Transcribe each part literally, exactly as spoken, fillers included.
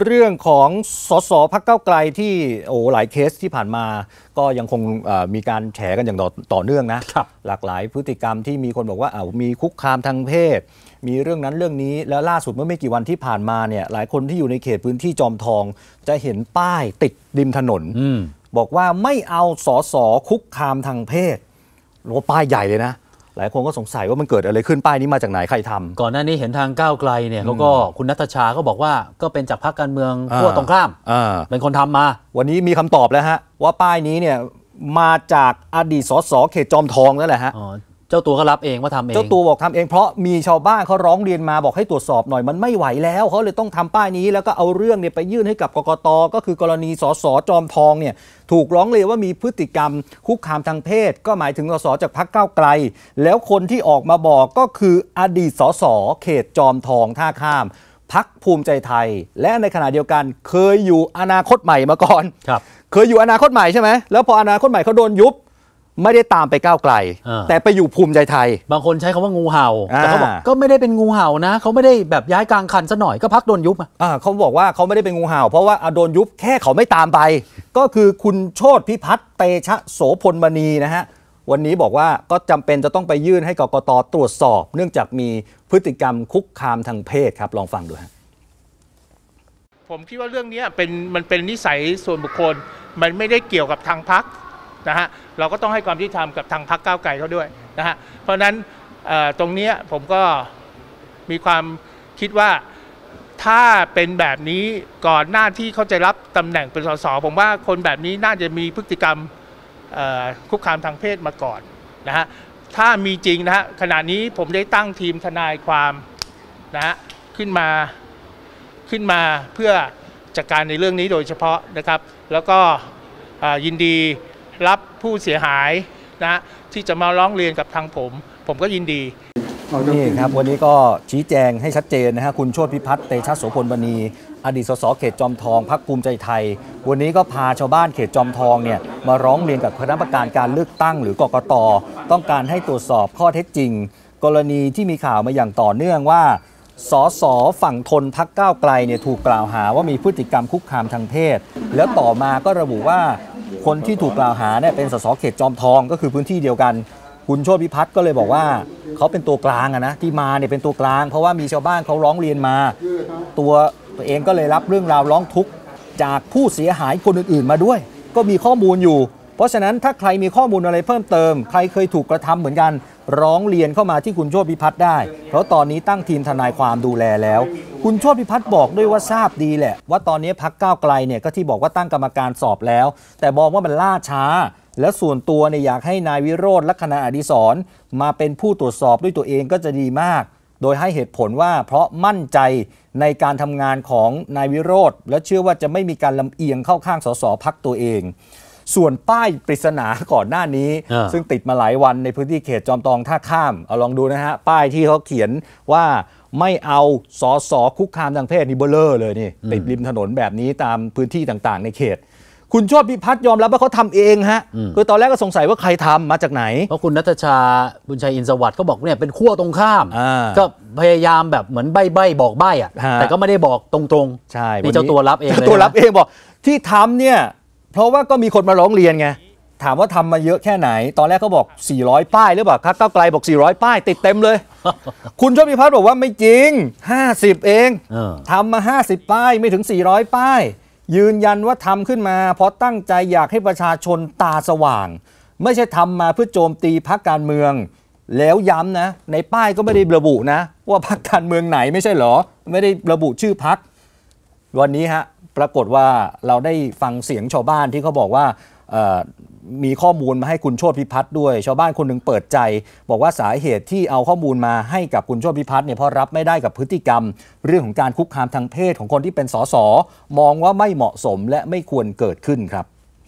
เรื่องของสสพรรคก้าวไกลที่โอ้หลายเคสที่ผ่านมาก็ยังคงมีการแฉกันอย่างต่อเนื่องนะหลากหลายพฤติกรรมที่มีคนบอกว่าอ้าวมีคุกคามทางเพศมีเรื่องนั้นเรื่องนี้แล้วล่าสุดเมื่อไม่กี่วันที่ผ่านมาเนี่ยหลายคนที่อยู่ในเขตพื้นที่จอมทองจะเห็นป้ายติดริมถนนบอกว่าไม่เอาสสคุกคามทางเพศโอ้ป้ายใหญ่เลยนะหลายคนก็สงสัยว่ามันเกิดอะไรขึ้นป้ายนี้มาจากไหนใครทำก่อนหน้านี้เห็นทางก้าวไกลเนี่ยเขาก็คุณณัฐชาก็บอกว่าก็เป็นจากพรรคการเมืองขั้วตรงข้ามเป็นคนทำมาวันนี้มีคำตอบแล้วฮะว่าป้ายนี้เนี่ยมาจากอดีตสสเขตจอมทองนั่นแหละฮะเจ้าตัวก็รับเองว่าทำเองเจ้าตัวบอกทำเองเพราะมีชาวบ้านเขาร้องเรียนมาบอกให้ตรวจสอบหน่อยมันไม่ไหวแล้วเขาเลยต้องทำป้ายนี้แล้วก็เอาเรื่องเนี่ยไปยื่นให้กับกกต.ก็คือกรณีสสจอมทองเนี่ยถูกร้องเรียนว่ามีพฤติกรรมคุกคามทางเพศก็หมายถึงสสจากพรรคก้าวไกลแล้วคนที่ออกมาบอกก็คืออดีตสสเขตจอมทองท่าข้ามพรรคภูมิใจไทยและในขณะเดียวกันเคยอยู่อนาคตใหม่มาก่อนเคยอยู่อนาคตใหม่ใช่ไหมแล้วพออนาคตใหม่เขาโดนยุบไม่ได้ตามไปก้าวไกลแต่ไปอยู่ภูมิใจไทยบางคนใช้คำว่างูเห่าแต่เขาบอกก็ไม่ได้เป็นงูเห่านะเขาไม่ได้แบบย้ายกลางคันซะหน่อยก็พักโดนยุบอ่ะเขาบอกว่าเขาไม่ได้เป็นงูเห่าเพราะว่าโดนยุบแค่เขาไม่ตามไปก็คือคุณโชติพิพัฒน์เตชะโสพลมณีนะฮะวันนี้บอกว่าก็จำเป็นจะต้องไปยื่นให้กกต.ตรวจสอบเนื่องจากมีพฤติกรรมคุกคามทางเพศครับลองฟังดูฮะผมคิดว่าเรื่องนี้เป็นมันเป็นนิสัยส่วนบุคคลมันไม่ได้เกี่ยวกับทางพรรคนะฮะเราก็ต้องให้ความยุติธรรมกับทางพรรคก้าวไกลเขาด้วยนะฮะเพราะนั้นตรงนี้ผมก็มีความคิดว่าถ้าเป็นแบบนี้ก่อนหน้าที่เขาจะรับตำแหน่งเป็นสสผมว่าคนแบบนี้น่าจะมีพฤติกรรมคุกคามทางเพศมาก่อนนะฮะถ้ามีจริงนะฮะขณะนี้ผมได้ตั้งทีมทนายความนะฮะขึ้นมาขึ้นมาเพื่อจัดการในเรื่องนี้โดยเฉพาะนะครับแล้วก็ยินดีรับผู้เสียหายนะที่จะมาร้องเรียนกับทางผมผมก็ยินดีนี่ครับวันนี้ก็ชี้แจงให้ชัดเจนนะฮะคุณโชติพิพัฒน์เตชะโสพลมณีอดีตสสเขตจอมทองพรรคภูมิใจไทยวันนี้ก็พาชาวบ้านเขตจอมทองเนี่ยมาร้องเรียนกับคณะกรรมการการเลือกตั้งหรือกกต.ต้องการให้ตรวจสอบข้อเท็จจริงกรณีที่มีข่าวมาอย่างต่อเนื่องว่าสสฝั่งทนพรรคก้าวไกลเนี่ยถูกกล่าวหาว่ามีพฤติกรรมคุกคามทางเพศแล้วต่อมาก็ระบุว่าคนที่ถูกกล่าวหาเนี่ยเป็นสสเขตจอมทองก็คือพื้นที่เดียวกันคุณโชติพิพัฒน์ก็เลยบอกว่าเขาเป็นตัวกลางอะนะที่มาเนี่ยเป็นตัวกลางเพราะว่ามีชาวบ้านเขาร้องเรียนมาตัวตัวเองก็เลยรับเรื่องราวร้องทุกข์จากผู้เสียหายคนอื่นๆมาด้วยก็มีข้อมูลอยู่เพราะฉะนั้นถ้าใครมีข้อมูลอะไรเพิ่มเติมใครเคยถูกกระทำเหมือนกันร้องเรียนเข้ามาที่คุณโชติพิพัฒน์ได้เพราะตอนนี้ตั้งทีมทนายความดูแลแล้วคุณโชติพิพัฒน์บอกด้วยว่าทราบดีแหละว่าตอนนี้พรรคก้าวไกลเนี่ยก็ที่บอกว่าตั้งกรรมการสอบแล้วแต่มองว่ามันล่าช้าและส่วนตัวเนี่ยอยากให้นายวิโรจน์ลักษณะอดิศรมาเป็นผู้ตรวจสอบด้วยตัวเองก็จะดีมากโดยให้เหตุผลว่าเพราะมั่นใจในการทำงานของนายวิโรจน์และเชื่อว่าจะไม่มีการลำเอียงเข้าข้างสสพรรคตัวเองส่วนป้ายปริศนาก่อนหน้านี้ซึ่งติดมาหลายวันในพื้นที่เขตจอมทองท่าข้ามเอาลองดูนะฮะป้ายที่เขาเขียนว่าไม่เอาสสคุกคามทางเพศนี่เบลเลอร์เลยนี่ติดริมถนนแบบนี้ตามพื้นที่ต่างๆในเขตคุณโชติพิพัฒน์ยอมรับว่าเขาทำเองฮะคือตอนแรกก็สงสัยว่าใครทำมาจากไหนเพราะคุณณัฐชาบุญชัยอินทร์สวัสดิ์ก็บอกเนี่ยเป็นขั้วตรงข้ามก็พยายามแบบเหมือนใบ้ๆบอกใบ้อะแต่ก็ไม่ได้บอกตรงๆใช่นี่เจ้าตัวรับเองเจ้าตัวรับเองบอกที่ทำเนี่ยเพราะว่าก็มีคนมาร้องเรียนไงถามว่าทำมาเยอะแค่ไหนตอนแรกเขาบอกสี่ร้อยป้ายหรือเปล่าครับก้าวไกลบอกสี่ร้อยป้ายติดเต็มเลย คุณโชติพิพัฒน์บอกว่าไม่จริงห้าสิบเองทำมาห้าสิบป้ายไม่ถึงสี่ร้อยป้ายยืนยันว่าทำขึ้นมาเพราะตั้งใจอยากให้ประชาชนตาสว่างไม่ใช่ทำมาเพื่อโจมตีพรรคการเมืองแล้วย้ำนะในป้ายก็ไม่ได้ระบุนะว่าพรรคการเมืองไหนไม่ใช่เหรอไม่ได้ระบุชื่อพรรควันนี้ฮะปรากฏว่าเราได้ฟังเสียงชาวบ้านที่เขาบอกว่ามีข้อมูลมาให้คุณโชติพิพัฒน์ด้วยชาวบ้านคนหนึ่งเปิดใจบอกว่าสาเหตุที่เอาข้อมูลมาให้กับคุณโชติพิพัฒน์เนี่ยเพราะรับไม่ได้กับพฤติกรรมเรื่องของการคุกคามทางเพศของคนที่เป็นสสมองว่าไม่เหมาะสมและไม่ควรเกิดขึ้นครับ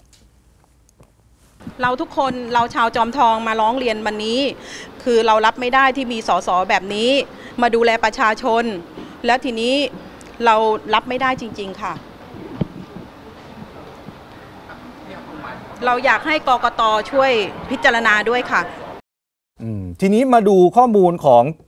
เราทุกคนเราชาวจอมทองมาร้องเรียนวันนี้คือเรารับไม่ได้ที่มีสสแบบนี้มาดูแลประชาชนแล้วทีนี้เรารับไม่ได้จริงๆค่ะเราอยากให้กกต.ช่วยพิจารณาด้วยค่ะทีนี้มาดูข้อมูลของ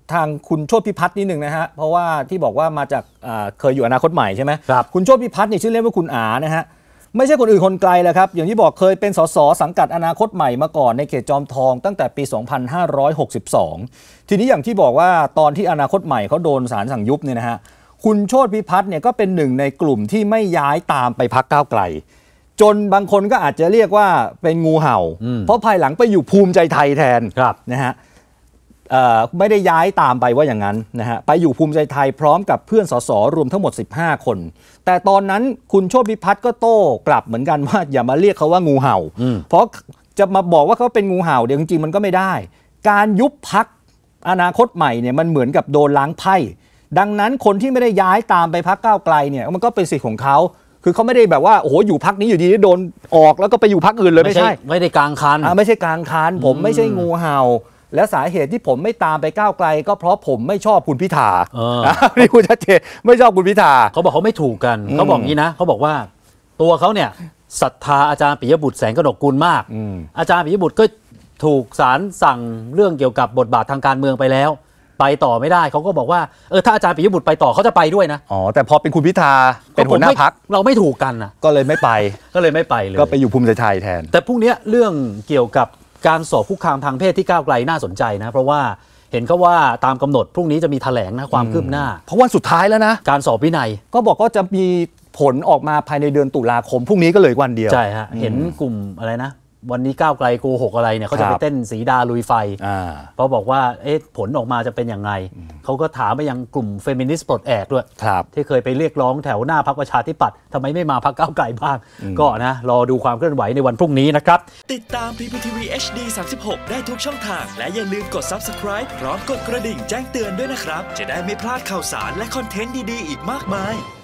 ทางคุณโชติพิพัฒน์นิดหนึ่งนะฮะเพราะว่าที่บอกว่ามาจากเคยอยู่อนาคตใหม่ใช่ไหมครับคุณโชติพิพัฒน์นี่ชื่อเล่นว่าคุณอานะฮะไม่ใช่คนอื่นคนไกลเลยครับอย่างที่บอกเคยเป็นสสสังกัดอนาคตใหม่มาก่อนในเขตจอมทองตั้งแต่ปี สองพันห้าร้อยหกสิบสอง ทีนี้อย่างที่บอกว่าตอนที่อนาคตใหม่เขาโดนศาลสั่งยุบเนี่ยนะฮะคุณโชติพิพัฒน์เนี่ยก็เป็นหนึ่งในกลุ่มที่ไม่ย้ายตามไปพรรคก้าวไกลจนบางคนก็อาจจะเรียกว่าเป็นงูเห่าเพราะภายหลังไปอยู่ภูมิใจไทยแทนนะฮะไม่ได้ย้ายตามไปว่าอย่างนั้นนะฮะไปอยู่ภูมิใจไทยพร้อมกับเพื่อนสสรวมทั้งหมดสิบห้าคนแต่ตอนนั้นคุณโชติพิพัฒน์ก็โต้กลับเหมือนกันว่าอย่ามาเรียกเขาว่างูเห่าเพราะจะมาบอกว่าเขาเป็นงูเห่าเดี๋ยวจริงๆมันก็ไม่ได้การยุบพรรคอนาคตใหม่เนี่ยมันเหมือนกับโดนล้างไพ่ดังนั้นคนที่ไม่ได้ย้ายตามไปพรรคก้าวไกลเนี่ยมันก็เป็นสิทธิ์ของเขาคือเขาไม่ได้แบบว่าโอ้โหอยู่พรรคนี้อยู่ดีโดนออกแล้วก็ไปอยู่พรรคอื่นเลยไม่ใช่ไม่ได้กลางคันไม่ใช่กลางคันผมไม่ใช่งูเห่าและสาเหตุที่ผมไม่ตามไปก้าวไกลก็เพราะผมไม่ชอบคุณพิธานี่คุณชัดเจนไม่ชอบคุณพิธาเขาบอกเขาไม่ถูกกันเขาบอกงี้นะเขาบอกว่าตัวเขาเนี่ยศรัทธาอาจารย์ปิยบุตรแสงกนกกุลมากอาจารย์ปิยบุตรก็ถูกศาลสั่งเรื่องเกี่ยวกับบทบาททางการเมืองไปแล้วไปต่อไม่ได้เขาก็บอกว่าเออถ้าอาจารย์ปิยบุตรไปต่อเขาจะไปด้วยนะอ๋อแต่พอเป็นคุณพิธาเป็นหัวหน้าพรรคเราไม่ถูกกันนะก็เลยไม่ไปก็เลยไม่ไปเลยก็ไปอยู่ภูมิใจไทยแทนแต่พรุ่งนี้เรื่องเกี่ยวกับการสอบคุกคามทางเพศที่ก้าวไกลน่าสนใจนะเพราะว่าเห็นเขาว่าตามกำหนดพรุ่งนี้จะมีแถลงนะความคืบหน้าเพราะวันสุดท้ายแล้วนะการสอบวินัยก็บอกก็จะมีผลออกมาภายในเดือนตุลาคมพรุ่งนี้ก็เลยวันเดียวใช่ฮะเห็นกลุ่มอะไรนะวันนี้ก้าวไกลโกหกอะไรเนี่ยเขาจะไปเต้นสีดาลุยไฟเพราะบอกว่าเอ๊ะผลออกมาจะเป็นยังไงเขาก็ถามไปยังกลุ่มเฟมินิสต์ปลดแอกด้วยที่เคยไปเรียกร้องแถวหน้าพรรคประชาธิปัตย์ทำไมไม่มาพรรคก้าวไกลบ้างก็นะรอดูความเคลื่อนไหวในวันพรุ่งนี้นะครับติดตาม พี พี ที วี เอช ดี สามสิบหก ได้ทุกช่องทางและอย่าลืมกด ซับสไครบ์ พร้อมกดกระดิ่งแจ้งเตือนด้วยนะครับจะได้ไม่พลาดข่าวสารและคอนเทนต์ดีๆอีกมากมาย